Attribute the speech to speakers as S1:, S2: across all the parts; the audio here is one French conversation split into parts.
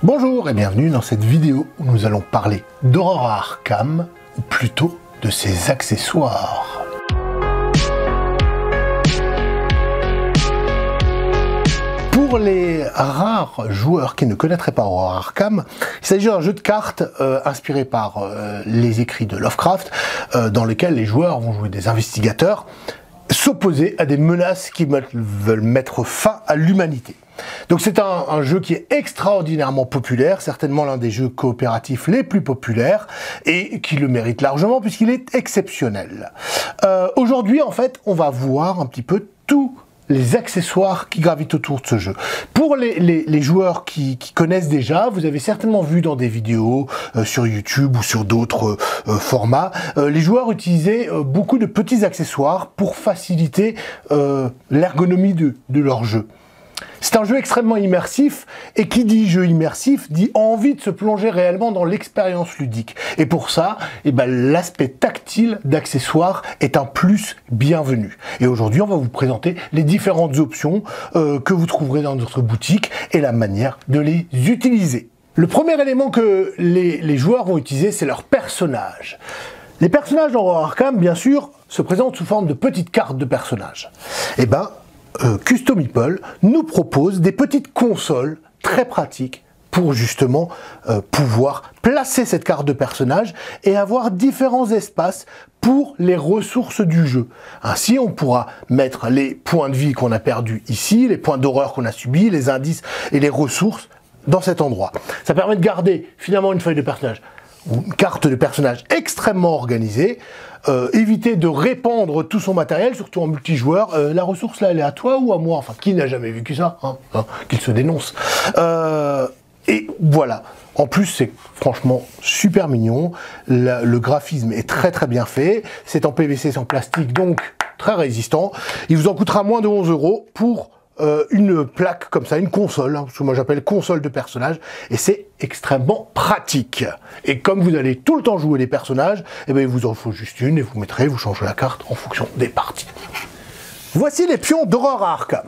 S1: Bonjour et bienvenue dans cette vidéo où nous allons parler d'Aurora Arkham, ou plutôt de ses accessoires. Pour les rares joueurs qui ne connaîtraient pas Aurora Arkham, il s'agit d'un jeu de cartes inspiré par les écrits de Lovecraft, dans lequel les joueurs vont jouer des investigateurs, s'opposer à des menaces qui veulent mettre fin à l'humanité. Donc c'est un jeu qui est extraordinairement populaire, certainement l'un des jeux coopératifs les plus populaires, et qui le mérite largement puisqu'il est exceptionnel. Aujourd'hui, en fait, on va voir un petit peu tous les accessoires qui gravitent autour de ce jeu. Pour les joueurs qui connaissent déjà, vous avez certainement vu dans des vidéos sur YouTube ou sur d'autres formats, les joueurs utilisaient beaucoup de petits accessoires pour faciliter l'ergonomie de leur jeu. C'est un jeu extrêmement immersif, et qui dit jeu immersif dit envie de se plonger réellement dans l'expérience ludique. Et pour ça, l'aspect tactile d'accessoires est un plus bienvenu. Et aujourd'hui, on va vous présenter les différentes options que vous trouverez dans notre boutique et la manière de les utiliser. Le premier élément que les joueurs vont utiliser, c'est leur personnage. Les personnages dans Aurora Arkham, bien sûr, se présentent sous forme de petites cartes de personnages. Custom Meeple nous propose des petites consoles très pratiques pour justement pouvoir placer cette carte de personnage et avoir différents espaces pour les ressources du jeu. Ainsi, on pourra mettre les points de vie qu'on a perdus ici, les points d'horreur qu'on a subis, les indices et les ressources dans cet endroit. Ça permet de garder finalement une feuille de personnage, ou une carte de personnage extrêmement organisée, éviter de répandre tout son matériel, surtout en multijoueur. La ressource là, elle est à toi ou à moi? Enfin, qui n'a jamais vécu ça, qu'il se dénonce. Et voilà. En plus, c'est franchement super mignon. Le graphisme est très très bien fait. C'est en PVC sans plastique, donc très résistant. Il vous en coûtera moins de 11 € pour une plaque comme ça, une console, ce que moi j'appelle console de personnage, et c'est extrêmement pratique. Et comme vous allez tout le temps jouer les personnages, il vous en faut juste une, et vous changez la carte en fonction des parties. Voici les pions d'Aurora Arkham.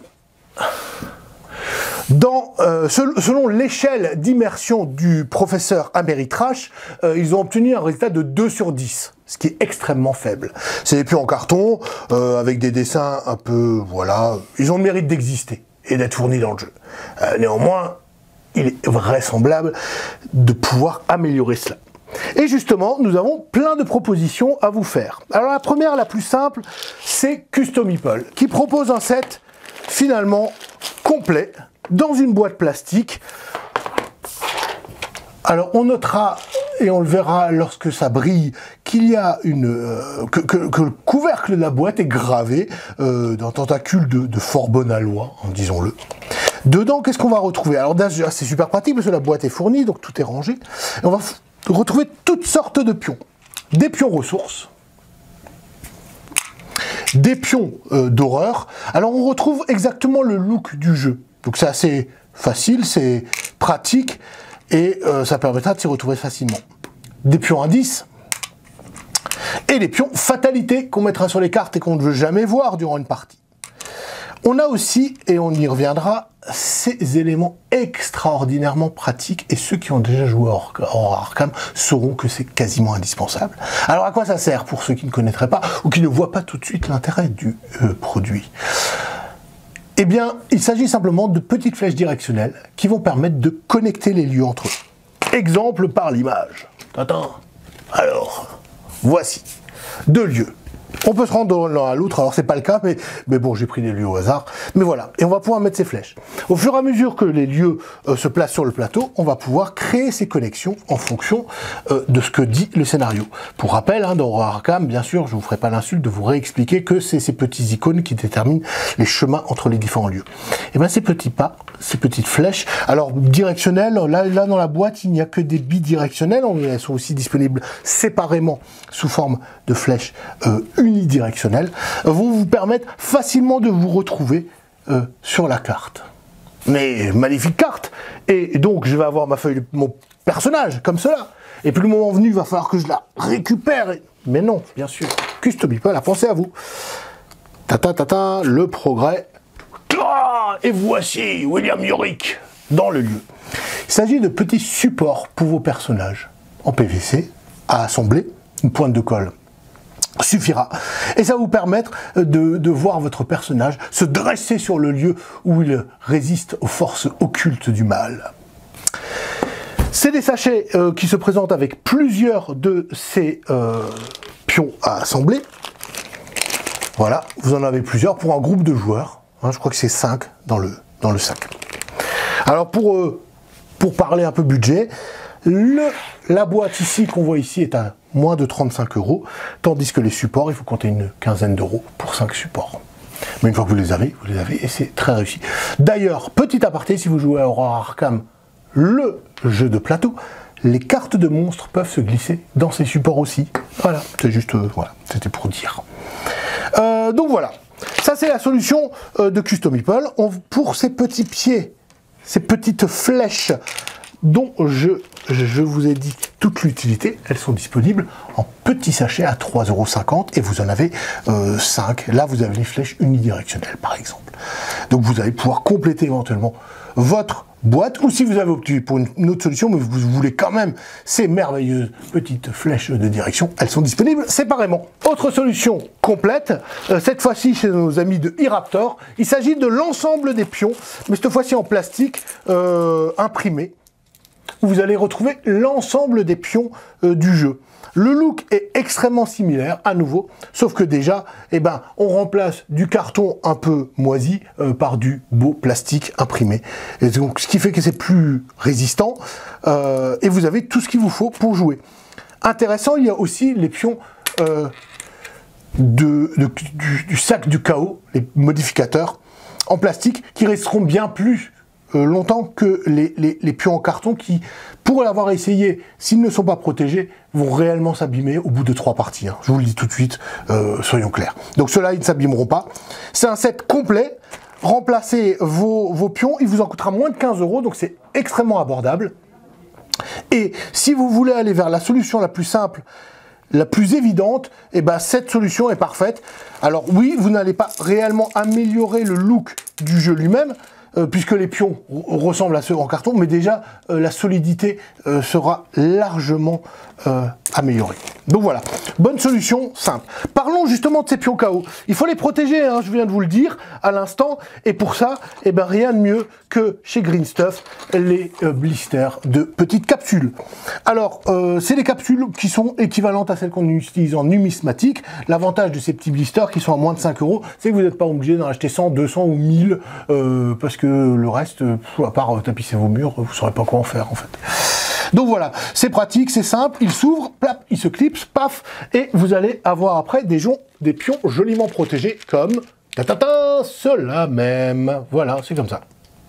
S1: Selon l'échelle d'immersion du professeur Ameritrash, ils ont obtenu un résultat de 2 sur 10, ce qui est extrêmement faible. C'est des pions en carton, avec des dessins un peu, voilà, ils ont le mérite d'exister et d'être fournis dans le jeu. Néanmoins, il est vraisemblable de pouvoir améliorer cela. Et justement, nous avons plein de propositions à vous faire. Alors la première, la plus simple, c'est Custom Meeple, qui propose un set finalement complet, dans une boîte plastique. Alors on notera, et on le verra lorsque ça brille, qu'il y a que le couvercle de la boîte est gravé d'un tentacule de fort bonne aloi, disons-le. Dedans, qu'est-ce qu'on va retrouver? Alors déjà, c'est super pratique parce que la boîte est fournie, donc tout est rangé. Et on va retrouver toutes sortes de pions. Des pions ressources, des pions d'horreur. Alors on retrouve exactement le look du jeu. Donc c'est assez facile, c'est pratique, et ça permettra de s'y retrouver facilement. Des pions indices, et les pions fatalité qu'on mettra sur les cartes et qu'on ne veut jamais voir durant une partie. On a aussi, et on y reviendra, ces éléments extraordinairement pratiques, et ceux qui ont déjà joué à Aurora Arkham sauront que c'est quasiment indispensable. Alors à quoi ça sert pour ceux qui ne connaîtraient pas, ou qui ne voient pas tout de suite l'intérêt du produit? Eh bien, il s'agit simplement de petites flèches directionnelles qui vont permettre de connecter les lieux entre eux. Exemple par l'image. Alors, voici 2 lieux. On peut se rendre de l'un à l'autre, alors c'est pas le cas, mais bon, j'ai pris des lieux au hasard. Mais voilà, et on va pouvoir mettre ces flèches. Au fur et à mesure que les lieux se placent sur le plateau, on va pouvoir créer ces connexions en fonction de ce que dit le scénario. Pour rappel, dans Aurora Arkham, bien sûr, je ne vous ferai pas l'insulte de vous réexpliquer que c'est ces petits icônes qui déterminent les chemins entre les différents lieux. Et bien ces petits pas, ces petites flèches, alors directionnelles, là dans la boîte, il n'y a que des bidirectionnelles, elles sont aussi disponibles séparément sous forme de flèches unidirectionnelles, vont vous permettre facilement de vous retrouver sur la carte. Mais magnifique carte! Et donc je vais avoir ma feuille, mon personnage, comme cela. Et puis le moment venu, il va falloir que je la récupère. Mais non, bien sûr, Custom Meeple a pensé à vous. Le progrès. Et voici William Yorick dans le lieu. Il s'agit de petits supports pour vos personnages en PVC à assembler, une pointe de colle suffira. Et ça va vous permettre de voir votre personnage se dresser sur le lieu où il résiste aux forces occultes du mal. C'est des sachets qui se présentent avec plusieurs de ces pions à assembler. Voilà, vous en avez plusieurs pour un groupe de joueurs. Hein, je crois que c'est 5 dans le sac. Alors pour parler un peu budget, la boîte ici qu'on voit ici est à moins de 35 €, tandis que les supports, il faut compter une quinzaine d'euros pour 5 supports. Mais une fois que vous les avez et c'est très réussi. D'ailleurs, petit aparté, si vous jouez à Horror Arkham, le jeu de plateau, les cartes de monstres peuvent se glisser dans ces supports aussi. Voilà, c'est juste, voilà, c'était pour dire. Donc voilà, ça c'est la solution de Custom Meeple. Pour ces petits pieds, ces petites flèches dont je vous ai dit toute l'utilité, elles sont disponibles en petits sachets à 3,50 € et vous en avez 5. Là, vous avez les flèches unidirectionnelles, par exemple. Donc, vous allez pouvoir compléter éventuellement votre boîte, ou si vous avez opté pour une autre solution, mais vous voulez quand même ces merveilleuses petites flèches de direction, elles sont disponibles séparément. Autre solution complète, cette fois-ci chez nos amis de e-Raptor, il s'agit de l'ensemble des pions, mais cette fois-ci en plastique imprimé, où vous allez retrouver l'ensemble des pions du jeu. Le look est extrêmement similaire, à nouveau, sauf que déjà, eh ben, on remplace du carton un peu moisi par du beau plastique imprimé. Et donc, ce qui fait que c'est plus résistant, et vous avez tout ce qu'il vous faut pour jouer. Intéressant, il y a aussi les pions du sac du chaos, les modificateurs en plastique, qui resteront bien plus longtemps que les pions en carton qui, pour l'avoir essayé, s'ils ne sont pas protégés, vont réellement s'abîmer au bout de 3 parties. Hein. Je vous le dis tout de suite, soyons clairs. Donc ceux-là, ils ne s'abîmeront pas. C'est un set complet. Remplacez vos pions, il vous en coûtera moins de 15 €, donc c'est extrêmement abordable. Et si vous voulez aller vers la solution la plus simple, la plus évidente, et ben cette solution est parfaite. Alors oui, vous n'allez pas réellement améliorer le look du jeu lui-même, puisque les pions ressemblent à ceux en carton, mais déjà la solidité sera largement améliorée. Donc voilà, bonne solution, simple. Parlons justement de ces pions KO. Il faut les protéger, hein, je viens de vous le dire à l'instant, et pour ça, eh ben, rien de mieux que chez Green Stuff, les blisters de petites capsules. Alors, c'est des capsules qui sont équivalentes à celles qu'on utilise en numismatique. L'avantage de ces petits blisters qui sont à moins de 5 €, c'est que vous n'êtes pas obligé d'en acheter 100, 200 ou 1000, parce que le reste, à part tapisser vos murs, vous ne saurez pas quoi en faire en fait. Donc voilà, c'est pratique, c'est simple, il s'ouvre, plap, il se clipse, paf, et vous allez avoir après des pions joliment protégés comme cela même. Voilà, c'est comme ça.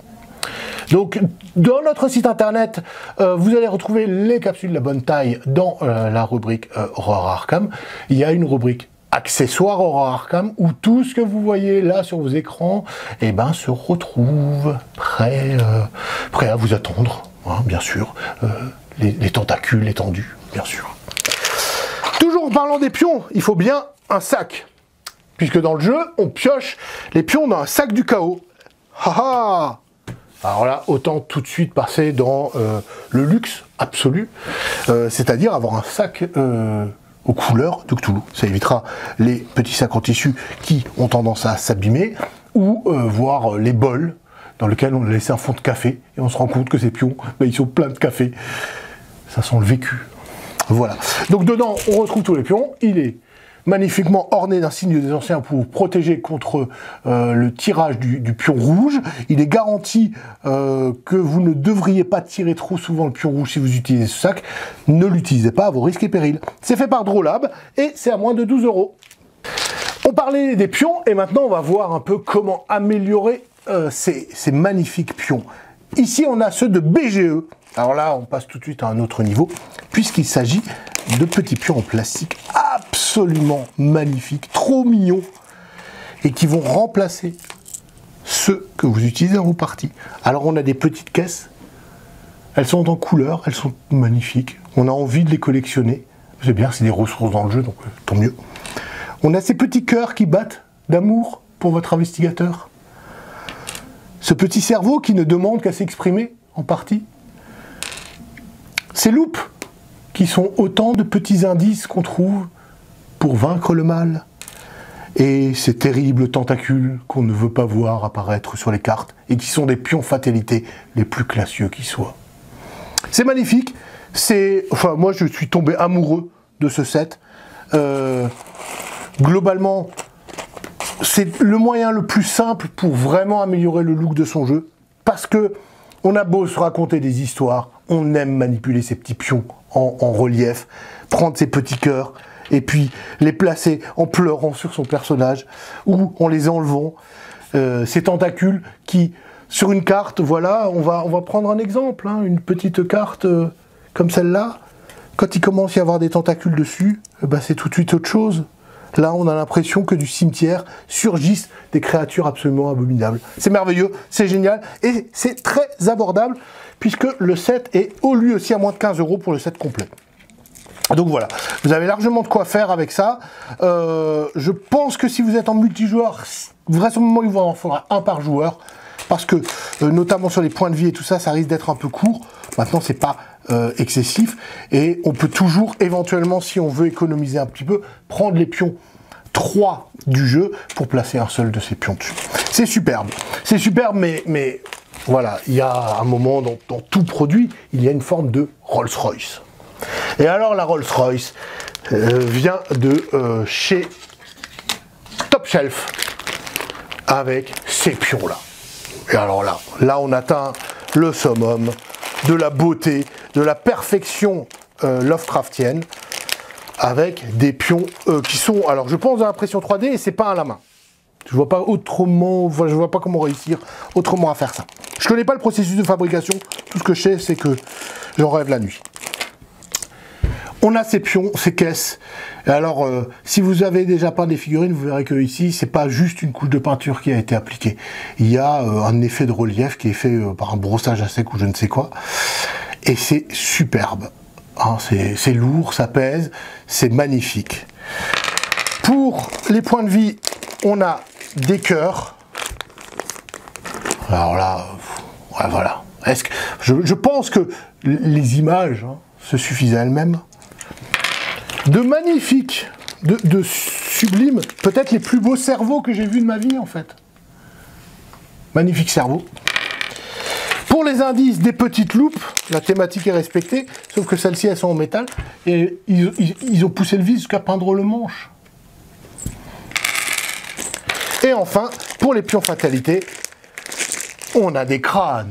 S1: Donc, dans notre site internet, vous allez retrouver les capsules de la bonne taille dans la rubrique Horror Arkham. Il y a une rubrique accessoires Horror Arkham où tout ce que vous voyez là sur vos écrans eh ben, se retrouve prêt à vous attendre, hein, bien sûr. Les tentacules étendus, bien sûr. Toujours en parlant des pions, il faut bien un sac. Puisque dans le jeu, on pioche les pions dans un sac du chaos. Haha! Alors là, autant tout de suite passer dans le luxe absolu, c'est-à-dire avoir un sac aux couleurs de Cthulhu. Ça évitera les petits sacs en tissu qui ont tendance à s'abîmer, ou voir les bols dans lesquels on a laissé un fond de café, et on se rend compte que ces pions, ben, ils sont pleins de café. Ça sent le vécu. Voilà. Donc dedans, on retrouve tous les pions. Il est magnifiquement orné d'un signe des anciens pour vous protéger contre le tirage du pion rouge. Il est garanti que vous ne devriez pas tirer trop souvent le pion rouge si vous utilisez ce sac. Ne l'utilisez pas à vos risques et périls. C'est fait par Drawlab et c'est à moins de 12 €. On parlait des pions et maintenant on va voir un peu comment améliorer ces magnifiques pions. Ici on a ceux de BGE. Alors là on passe tout de suite à un autre niveau puisqu'il s'agit de petits pions en plastique absolument magnifiques, trop mignons, et qui vont remplacer ceux que vous utilisez dans vos parties. Alors on a des petites caisses, elles sont en couleur, elles sont magnifiques, on a envie de les collectionner, c'est bien, c'est des ressources dans le jeu, donc tant mieux. On a ces petits cœurs qui battent d'amour pour votre investigateur. Ce petit cerveau qui ne demande qu'à s'exprimer, en partie. Ces loupes, qui sont autant de petits indices qu'on trouve pour vaincre le mal. Et ces terribles tentacules qu'on ne veut pas voir apparaître sur les cartes, et qui sont des pions fatalité les plus classieux qui soient. C'est magnifique, enfin moi je suis tombé amoureux de ce set. Globalement, c'est le moyen le plus simple pour vraiment améliorer le look de son jeu, parce que on a beau se raconter des histoires, on aime manipuler ces petits pions en relief, prendre ces petits cœurs, et puis les placer en pleurant sur son personnage, ou en les enlevant, ces tentacules qui, sur une carte, voilà, on va prendre un exemple, hein, une petite carte comme celle-là, quand il commence à y avoir des tentacules dessus, ben c'est tout de suite autre chose. Là, on a l'impression que du cimetière surgissent des créatures absolument abominables. C'est merveilleux, c'est génial, et c'est très abordable, puisque le set est lui aussi à moins de 15 € pour le set complet. Donc voilà, vous avez largement de quoi faire avec ça. Je pense que si vous êtes en multijoueur, vraisemblablement il vous en faudra un par joueur, parce que notamment sur les points de vie et tout ça, ça risque d'être un peu court. Maintenant, c'est pas excessif, et on peut toujours éventuellement, si on veut économiser un petit peu, prendre les pions 3 du jeu pour placer un seul de ces pions dessus. C'est superbe, mais voilà, il y a un moment dans tout produit, il y a une forme de Rolls-Royce. Et alors la Rolls-Royce vient de chez Top Shelf avec ces pions-là. Et alors là on atteint le summum de la beauté, de la perfection Lovecraftienne, avec des pions qui sont, alors je pense, à l'impression 3D, et c'est pas à la main. Je vois pas autrement, je vois pas comment réussir autrement à faire ça. Je connais pas le processus de fabrication, tout ce que je sais, c'est que j'en rêve la nuit. On a ces pions, ces caisses. Et alors, si vous avez déjà peint des figurines, vous verrez que ici, c'est pas juste une couche de peinture qui a été appliquée. Il y a un effet de relief qui est fait par un brossage à sec ou je ne sais quoi. Et c'est superbe. Hein, c'est lourd, ça pèse, c'est magnifique. Pour les points de vie, on a des cœurs. Alors là, ouais, voilà. Est-ce que je pense que les images se suffisent à elles-mêmes. De magnifiques, de sublimes, peut-être les plus beaux cerveaux que j'ai vus de ma vie en fait. Magnifique cerveau. Pour les indices, des petites loupes, la thématique est respectée, sauf que celles-ci elles sont en métal, et ils ont poussé le vis jusqu'à peindre le manche. Et enfin, pour les pions fatalité, on a des crânes.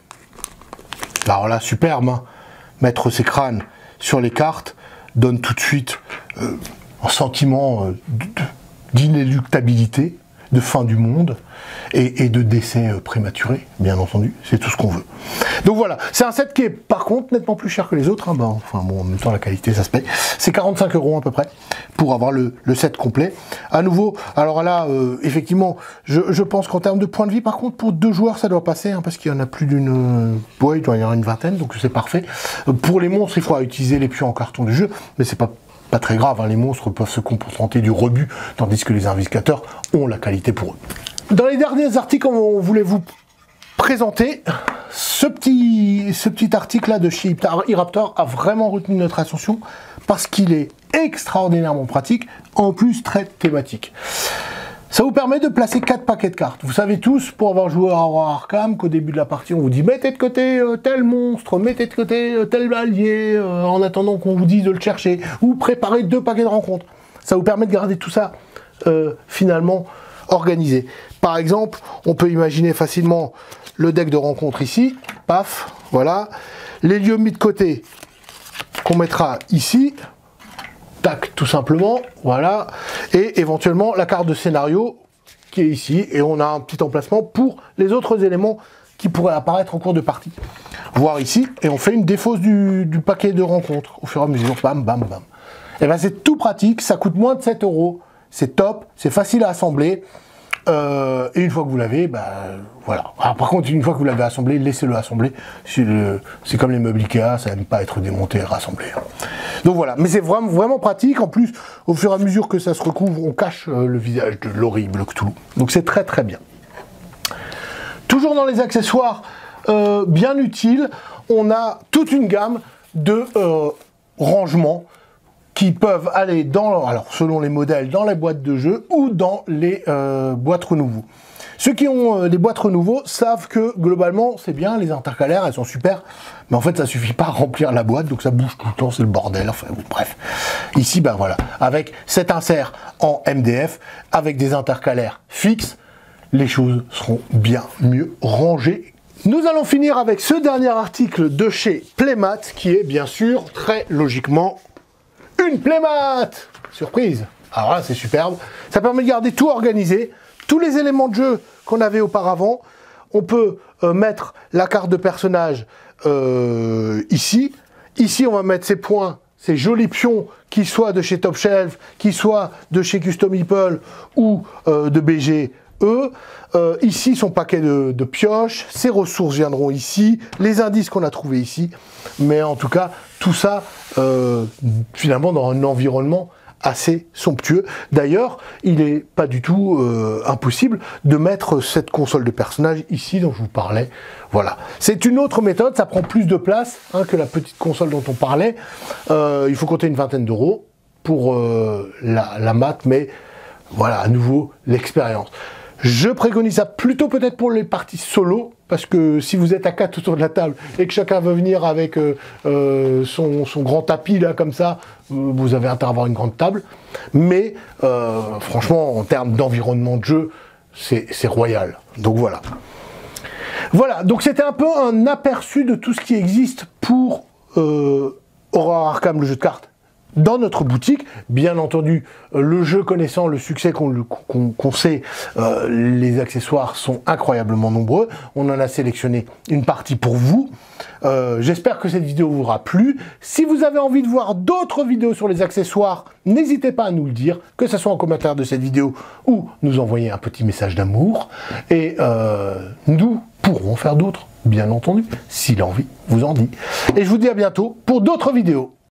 S1: Alors là, superbe, hein. Mettre ces crânes sur les cartes donne tout de suite un sentiment d'inéluctabilité, de fin du monde et de décès prématuré, bien entendu, c'est tout ce qu'on veut. Donc voilà, c'est un set qui est par contre nettement plus cher que les autres, hein. Ben, enfin bon, en même temps la qualité ça se paye, c'est 45 € à peu près pour avoir le set complet. À nouveau, alors là, effectivement, je pense qu'en termes de points de vie, par contre, pour 2 joueurs ça doit passer, hein, parce qu'il y en a plus d'une... ouais, il doit y en avoir une vingtaine, donc c'est parfait. Pour les monstres, il faudra utiliser les pions en carton du jeu, mais c'est pas très grave, hein, les monstres peuvent se contenter du rebut, tandis que les investigateurs ont la qualité pour eux. Dans les derniers articles, on voulait vous présenter ce petit article-là de chez eRaptor a vraiment retenu notre attention parce qu'il est extraordinairement pratique, en plus très thématique. Ça vous permet de placer 4 paquets de cartes. Vous savez tous, pour avoir joué à Arkham, qu'au début de la partie, on vous dit mettez de côté tel monstre, mettez de côté tel allié, en attendant qu'on vous dise de le chercher, ou préparez 2 paquets de rencontres. Ça vous permet de garder tout ça, finalement, organisé. Par exemple, on peut imaginer facilement le deck de rencontres ici, paf, voilà. Les lieux mis de côté, qu'on mettra ici, tac, tout simplement, voilà, et éventuellement la carte de scénario qui est ici, et on a un petit emplacement pour les autres éléments qui pourraient apparaître en cours de partie. Voir ici, et on fait une défausse du paquet de rencontres, au fur et à mesure, bam, bam, bam. Et ben c'est tout pratique, ça coûte moins de 7 €, c'est top, c'est facile à assembler, et une fois que vous l'avez, ben voilà. Alors, par contre, une fois que vous l'avez assemblé, laissez-le assembler. C'est comme les meubles Ikea, ça n'aime pas être démonté et rassemblé. Donc voilà, mais c'est vraiment pratique. En plus, au fur et à mesure que ça se recouvre, on cache le visage de l'horrible Cthulhu. Donc c'est très très bien. Toujours dans les accessoires bien utiles, on a toute une gamme de rangements qui peuvent aller dans, alors selon les modèles, dans les boîtes de jeu ou dans les boîtes renouveau. Ceux qui ont des boîtes renouveau savent que globalement c'est bien, les intercalaires elles sont super, mais en fait ça suffit pas à remplir la boîte, donc ça bouge tout le temps, c'est le bordel, enfin bon, bref. Ici ben voilà, avec cet insert en MDF, avec des intercalaires fixes, les choses seront bien mieux rangées. Nous allons finir avec ce dernier article de chez Playmat, qui est bien sûr très logiquement une Playmat. Surprise. Alors là c'est superbe, ça permet de garder tout organisé. Tous les éléments de jeu qu'on avait auparavant, on peut mettre la carte de personnage ici. Ici, on va mettre ces points, ces jolis pions, qui soient de chez Top Shelf, qui soient de chez Custom Meeple ou de BGE. Ici, son paquet de pioches. Ces ressources viendront ici. Les indices qu'on a trouvés ici. Mais en tout cas, tout ça, finalement, dans un environnement assez somptueux. D'ailleurs, il n'est pas du tout impossible de mettre cette console de personnage ici dont je vous parlais. Voilà. C'est une autre méthode, ça prend plus de place hein, que la petite console dont on parlait. Il faut compter une vingtaine d'euros pour la mat, mais voilà, à nouveau, l'expérience. Je préconise ça plutôt peut-être pour les parties solo, parce que si vous êtes à 4 autour de la table et que chacun veut venir avec son grand tapis là comme ça, vous avez intérêt à avoir une grande table. Mais franchement, en termes d'environnement de jeu, c'est royal. Donc voilà. Voilà, donc c'était un peu un aperçu de tout ce qui existe pour Horror Arkham, le jeu de cartes, dans notre boutique. Bien entendu, le jeu connaissant le succès qu'on sait, les accessoires sont incroyablement nombreux. On en a sélectionné une partie pour vous. J'espère que cette vidéo vous aura plu. Si vous avez envie de voir d'autres vidéos sur les accessoires, n'hésitez pas à nous le dire, que ce soit en commentaire de cette vidéo ou nous envoyer un petit message d'amour. Et nous pourrons en faire d'autres, bien entendu, si l'envie vous en dit. Et je vous dis à bientôt pour d'autres vidéos.